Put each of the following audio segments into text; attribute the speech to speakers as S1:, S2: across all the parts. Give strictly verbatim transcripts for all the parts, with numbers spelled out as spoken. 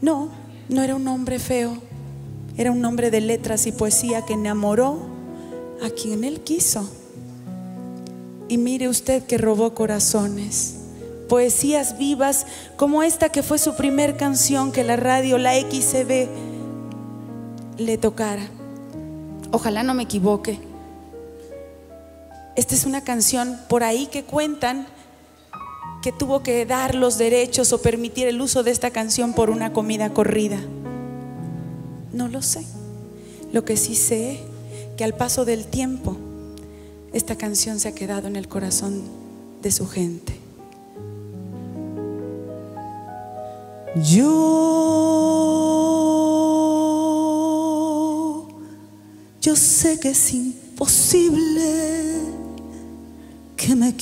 S1: No, no era un hombre feo, era un hombre de letras y poesía que enamoró a quien él quiso. Y mire usted que robó corazones, poesías vivas como esta que fue su primer canción que la radio, la X C B, le tocara. Ojalá no me equivoque. Esta es una canción por ahí que cuentan que tuvo que dar los derechos o permitir el uso de esta canción por una comida corrida. No lo sé. Lo que sí sé es que al paso del tiempo esta canción se ha quedado en el corazón de su gente. Yo, yo sé que es imposible que me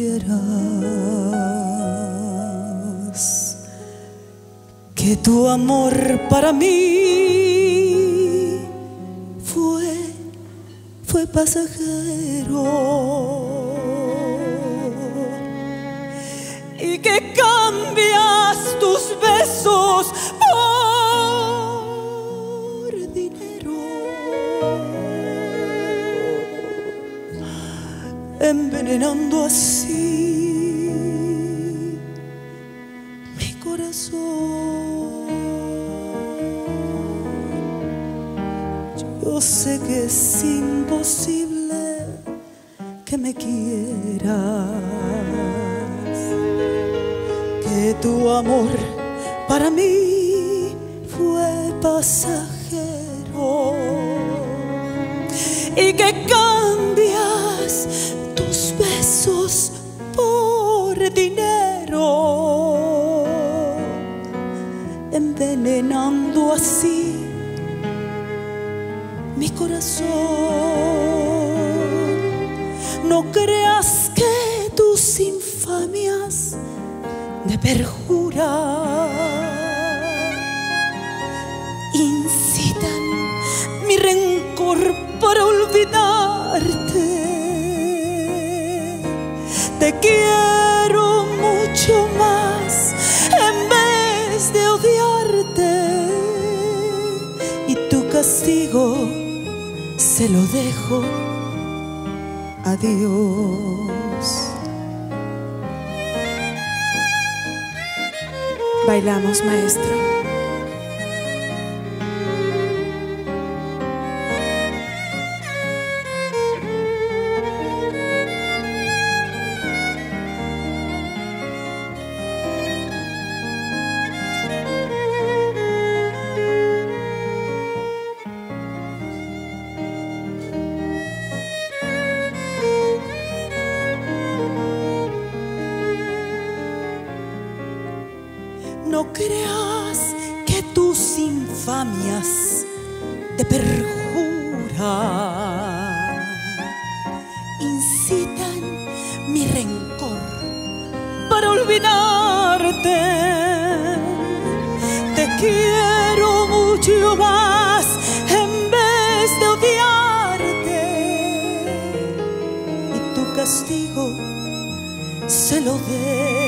S1: quieras, que tu amor para mí fue, fue pasajero, y que cambias tus besos por dinero, envenenando así mi corazón. Yo sé que es imposible que me quieras, que tu amor para mí fue pasajero, y que cambias tus besos por dinero, envenenando así mi corazón. No creas que tus infamias de perjura incitan mi rencor para olvidarte. Te quiero mucho más en vez de odiarte, y tu castigo se lo dejo a Dios. Bailamos, maestro. No creas que tus infamias de perjura incitan mi rencor para olvidarte. Te quiero mucho más en vez de odiarte, y tu castigo se lo dejo